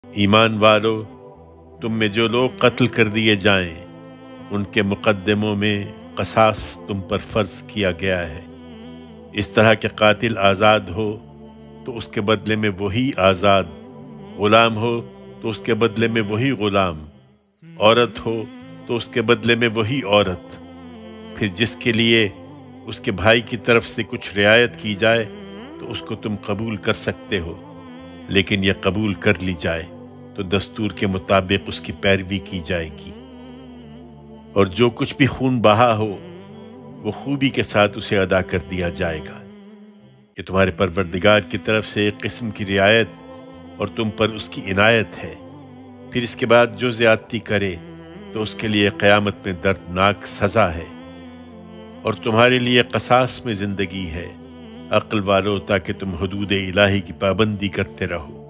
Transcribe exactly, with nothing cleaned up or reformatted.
ईमान वालो, तुम में जो लोग कत्ल कर दिए जाएं, उनके मुकद्दमों में कसास तुम पर फर्ज किया गया है। इस तरह के कातिल आज़ाद हो तो उसके बदले में वही आज़ाद, गुलाम हो तो उसके बदले में वही गुलाम, औरत हो तो उसके बदले में वही औरत। फिर जिसके लिए उसके भाई की तरफ से कुछ रियायत की जाए तो उसको तुम कबूल कर सकते हो, लेकिन यह कबूल कर ली जाए तो दस्तूर के मुताबिक उसकी पैरवी की जाएगी। और जो कुछ भी खून बहा हो वो खूबी के साथ उसे अदा कर दिया जाएगा। ये तुम्हारे परवरदिगार की तरफ से एक किस्म की रियायत और तुम पर उसकी इनायत है। फिर इसके बाद जो ज़्यादती करे तो उसके लिए क़यामत में दर्दनाक सज़ा है, और तुम्हारे लिए क़सास में ज़िंदगी है। अक्ल वालो, ताकि तुम हुदूद इलाही की पाबंदी करते रहो।